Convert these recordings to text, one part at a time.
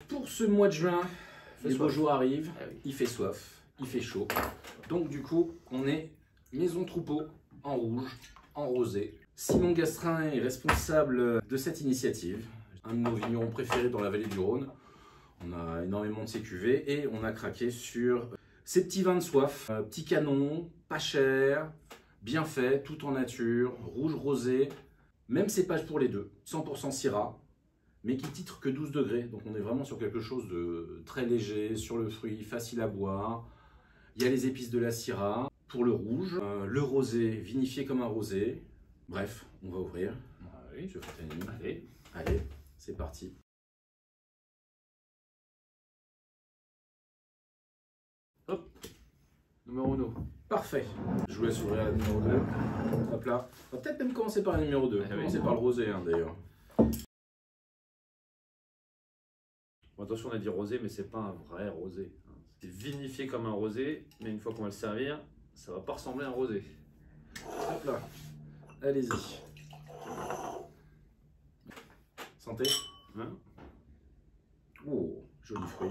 pour ce mois de juin, les beaux jours arrivent, Ah oui. il fait soif, il fait chaud. Donc du coup, on est maison troupeau en rouge, en rosé. Simon Gastrin est responsable de cette initiative, un de nos vignerons préférés dans la vallée du Rhône. On a énormément de ces cuvées et on a craqué sur ces petits vins de soif, petits canons, pas chers, bien faits, tout en nature, rouge rosé, même cépage pour les deux, 100% Syrah, mais qui titre que 12 degrés. Donc on est vraiment sur quelque chose de très léger, sur le fruit, facile à boire. Il y a les épices de la Syrah pour le rouge, le rosé vinifié comme un rosé. Bref, on va ouvrir. Ah oui. Monsieur Fontanini. Allez. Allez, c'est parti. Hop. Numéro 1. Parfait. Je vous laisse ouvrir la numéro 2. Hop là. On va peut-être même commencer par la numéro 2. Ah oui. Commencer par le rosé d'ailleurs. Bon, attention, on a dit rosé, mais c'est pas un vrai rosé. C'est vinifié comme un rosé, mais une fois qu'on va le servir, ça va pas ressembler à un rosé. Hop là. Allez-y. Santé. Hein? Oh, joli fruit.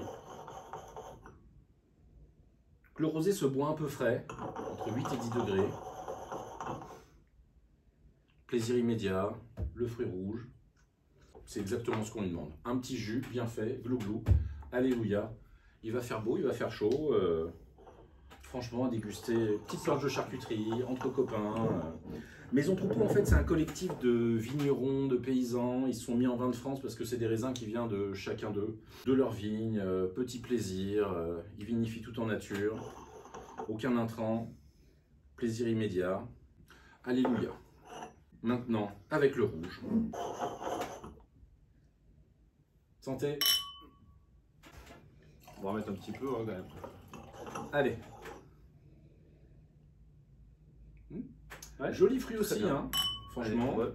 Le rosé se boit un peu frais, entre 8 et 10 degrés. Plaisir immédiat, le fruit rouge. C'est exactement ce qu'on lui demande. Un petit jus bien fait, glou-glou. Alléluia. Il va faire beau, il va faire chaud. Franchement, à déguster. Petite planche de charcuterie, entre copains. Maison Troupeau, en fait, c'est un collectif de vignerons, de paysans. Ils se sont mis en vin de France parce que c'est des raisins qui viennent de chacun d'eux, de leur vigne. Petit plaisir. Ils vinifient tout en nature. Aucun intrant. Plaisir immédiat. Alléluia. Maintenant, avec le rouge. Santé. On va remettre un petit peu hein, quand même. Allez. Ouais. Joli fruit aussi, bien. hein, franchement. Allez, ouais.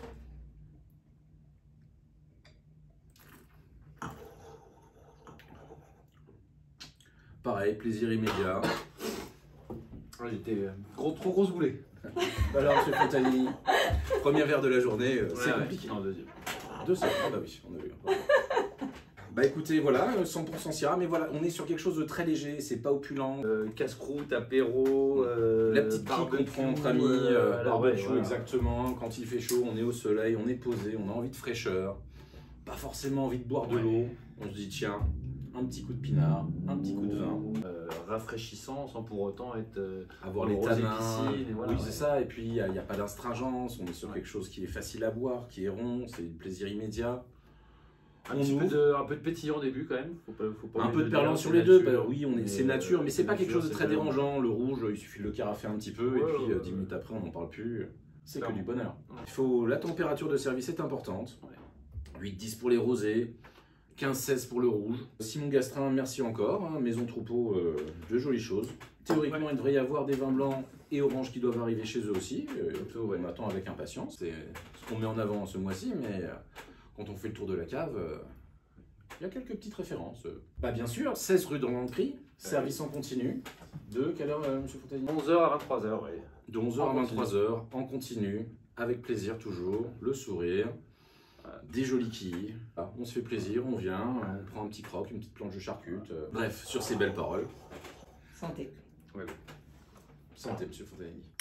Pareil, plaisir immédiat. Ah, j'étais trop grosse boulet. Alors, monsieur Fontanini, premier verre de la journée, c'est compliqué. Non, deuxième. Deuxième, ah bah oui, on a vu. Bah écoutez, voilà, 100% Syrah, mais voilà, on est sur quelque chose de très léger, c'est pas opulent. Casse-croûte, apéro, La petite pique qu'on prend entre amis, barbecue, voilà. exactement. Quand il fait chaud, on est au soleil, on est posé, on a envie de fraîcheur. Pas forcément envie de boire de l'eau. On se dit, tiens, un petit coup de pinard, un petit coup de vin. Rafraîchissant sans pour autant être Avoir les rosé tanins, piscine, et voilà, oui ouais. c'est ça, et puis il n'y a pas d'astringence, on est sur quelque chose qui est facile à boire, qui est rond, c'est du plaisir immédiat. Un peu de pétillant au début quand même. Faut pas Un peu de perlant sur les deux, bah, oui, c'est nature, mais c'est pas quelque chose de très dérangeant. Le rouge, il suffit de le carafer un petit peu, et puis 10 minutes après, on n'en parle plus. C'est que du bonheur. La température de service est importante. 8-10 pour les rosés, 15-16 pour le rouge. Simon Gastrin, merci encore. Hein, Maison Troupeau, de jolies choses. Théoriquement, il devrait y avoir des vins blancs et oranges qui doivent arriver chez eux aussi. On attend avec impatience. C'est ce qu'on met en avant ce mois-ci, mais quand on fait le tour de la cave, il y a quelques petites références. Bah, bien sûr, 16 rue d'Orlandry, service en continu. De quelle heure, monsieur Fontanini? 11h à 23h, oui. De 11h à 23h, en continu, avec plaisir toujours, le sourire. Des jolis quilles, on se fait plaisir, on vient, on prend un petit croc, une petite planche de charcute. Bref, sur ces belles paroles. Santé. Ouais. Santé, monsieur Fontanini.